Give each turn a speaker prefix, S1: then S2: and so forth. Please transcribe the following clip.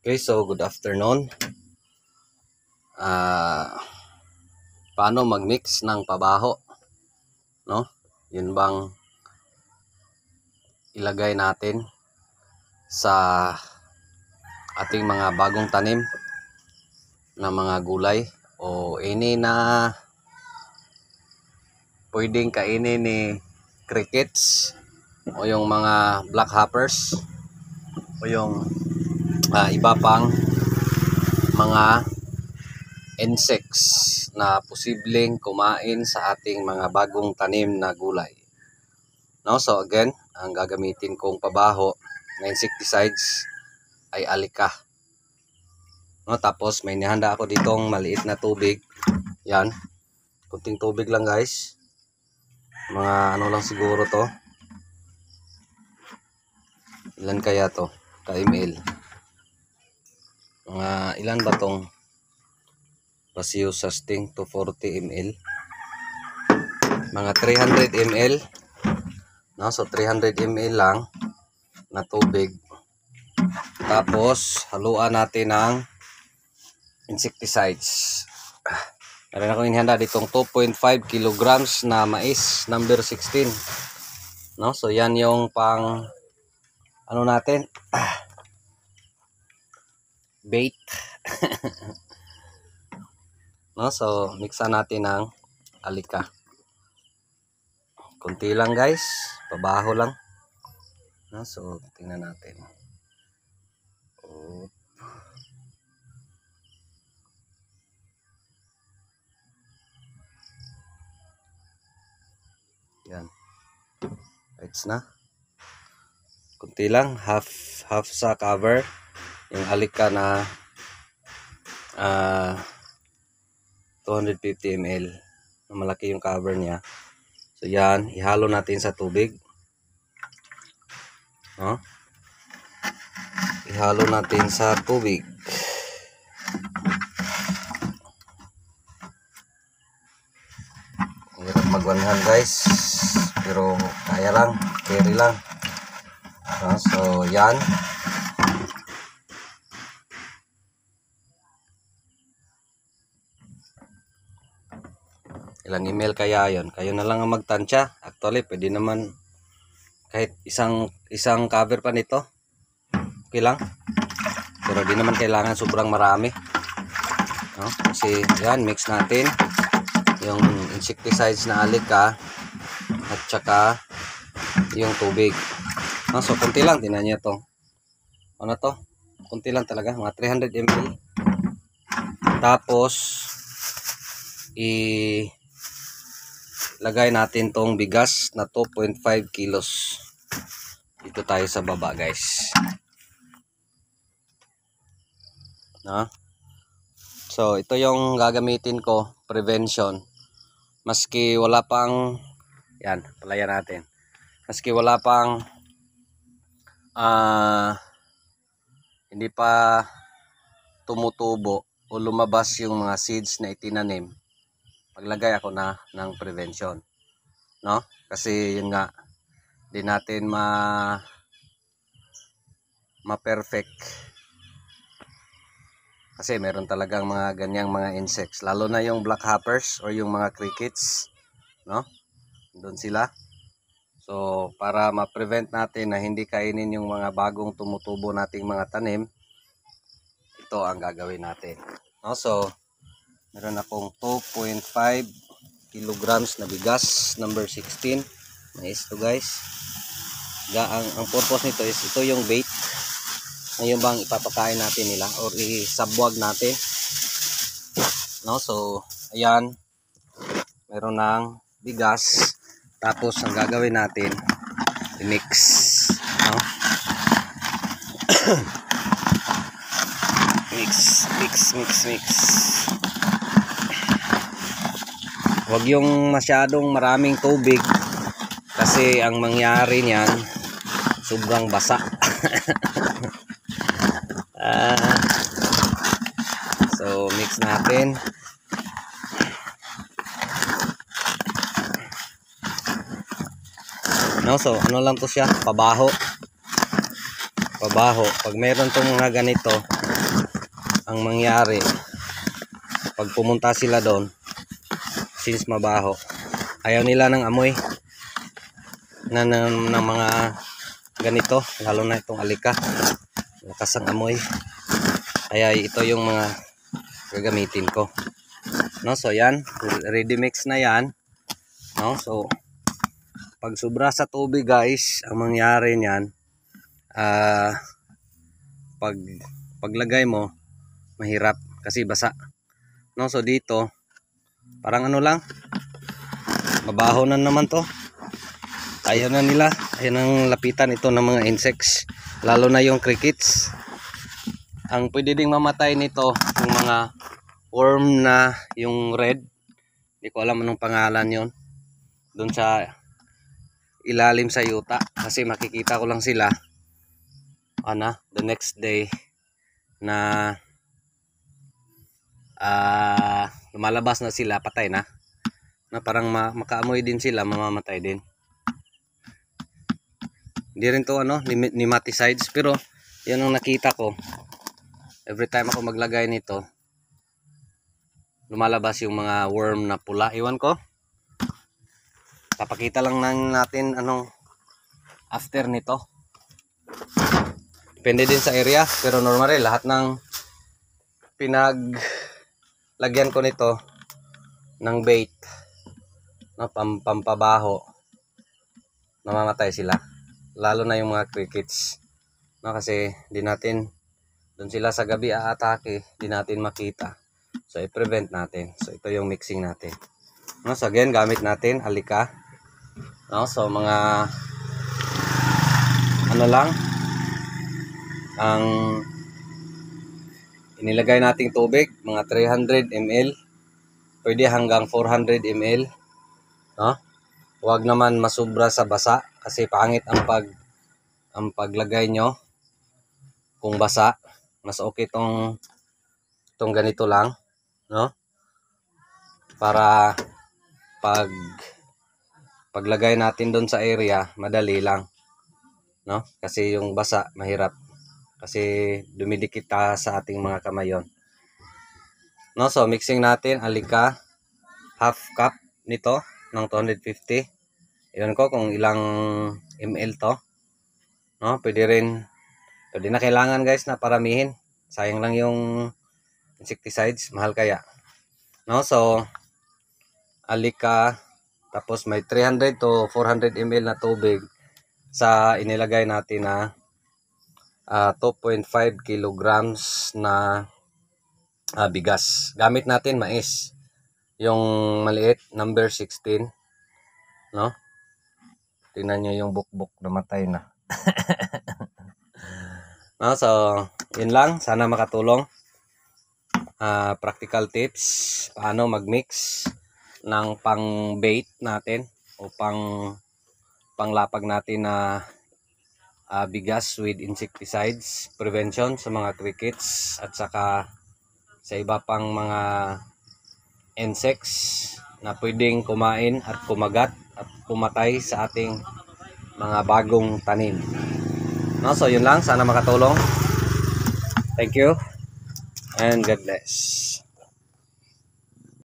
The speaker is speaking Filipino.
S1: Okay, so good afternoon. Paano mag-mix ng pabaho? No? Yun bang ilagay natin sa ating mga bagong tanim na mga gulay o ini na pwedeng kainin ni crickets o yung mga black hoppers o yung iba pang mga insects na posibleng kumain sa ating mga bagong tanim na gulay. No, so again, ang gagamitin kong pabaho na insecticides ay alika. No, tapos may nihanda ako ditong maliit na tubig. Yan. Kunting tubig lang, guys. Mga ano lang siguro to. Ilan kaya to? Ka-ml. Mga ilan ba tong Paseo Sustain to 40 ml? Mga 300 ml. No, so 300 ml lang na tubig. Tapos haluan natin ng insecticides. Meron akong inihanda ditong 2.5 kilograms na mais number 16. No, so yan yung pang ano natin? Bait. No, so mixan natin ng alika. Kunti lang, guys, pabaho lang. No, so tingnan natin. Yan. It's na. Kunti lang, half sa cover yung alika na 250 ml. Malaki yung cover niya. So yan, ihalo natin sa tubig. No? Ihalo natin sa tubig. Hirap magwanhan, guys, pero kaya lang, carry lang. No? So yan. Ilang email kaya yon? Kayo na lang ang magtansya. Actually, pwede naman kahit isang cover pa nito. Okay lang. Pero di naman kailangan sobrang marami. No? Kasi yan, mix natin yung insecticides na alika at saka yung tubig. No? So, kunti lang. Tinan nyo to. Ano to? Kunti lang talaga. Mga 300 ml. Tapos, lagay natin tong bigas na 2.5 kilos. Dito tayo sa baba, guys. No? So, ito yung gagamitin ko, prevention. Maski wala pang, yan, palayan natin. Maski wala pang, hindi pa tumutubo o lumabas yung mga seeds na itinanim, maglagay ako na ng prevention. No? Kasi yun nga, di natin ma-perfect. Kasi meron talagang mga ganyang mga insects. Lalo na yung black hoppers or yung mga crickets. No? Doon sila. So, para ma-prevent natin na hindi kainin yung mga bagong tumutubo nating mga tanim, ito ang gagawin natin. No? So, meron akong 2.5 kilograms na bigas number 16. Mais to, guys. Ang purpose nito is ito yung bait. Ngayon bang ipapakain natin nila or isabwag natin. No? So, ayan. Meron ng bigas. Tapos, ang gagawin natin, i-mix. No? mix. Huwag yung masyadong maraming tubig kasi ang mangyari niyan sobrang basa. So mix natin. No, so ano lang to siya, pabaho. Pag meron tong mga ganito, ang mangyari pag pumunta sila doon, since mabaho, ayaw nila ng amoy ng mga ganito, lalo na itong alika, lakas ang amoy. Kaya ito yung mga gagamitin ko, no? So yan, ready mix na yan, no? So pag sobra sa tubig guys, ang mangyari niyan, paglagay mo mahirap kasi basa, no? So dito parang ano lang, mabaho na naman to, ayaw na nila, ayaw nang lapitan ito ng mga insects, lalo na yung crickets. Ang pwede ding mamatay nito yung mga worm na yung red, hindi ko alam anong pangalan yon, doon sa ilalim sa yuta, kasi makikita ko lang sila the next day na lumalabas na sila, patay na, parang makaamoy din sila, mamamatay din. Hindi rin to nematicides, pero yan ang nakita ko. Every time ako maglagay nito, lumalabas yung mga worm na pula. Iwan ko, papakita lang natin anong after nito. Depende din sa area, pero normally lahat ng pinaglagyan ko nito ng bait, pampabaho, namamatay sila, lalo na yung mga crickets, kasi di natin, doon sila sa gabi aatake, di natin makita, so i-prevent natin. So ito yung mixing natin, so again, gamit natin alika, so mga lang ang inilagay nating tubig, mga 300 ml, pwede hanggang 400 ml, huwag naman masobra sa basa, kasi pangit ang paglagay nyo kung basa. Mas okay tong ganito lang, para paglagay natin doon sa area, madali lang, kasi yung basa mahirap, kasi dumidikit sa ating mga kamay yon. So mixing natin alika, half cup nito ng 250. Iyon ko kung ilang ml to, pwede na kailangan guys na paramihin, sayang lang yung insecticides, mahal kaya, so alika, tapos may 300 to 400 ml na tubig sa inilagay natin na 2.5 kilograms na bigas. Gamit natin mais, yung maliit, number 16, tingnan nyo yung bukbok, namatay na. So yun lang, sana makatulong. Practical tips, paano mag-mix ng pang bait natin o panglapag natin na bigas with insecticides, prevention sa mga crickets at saka sa iba pang mga insects na pwedeng kumain at kumagat at pumatay sa ating mga bagong tanim. So yun lang, sana makatulong. Thank you and God bless.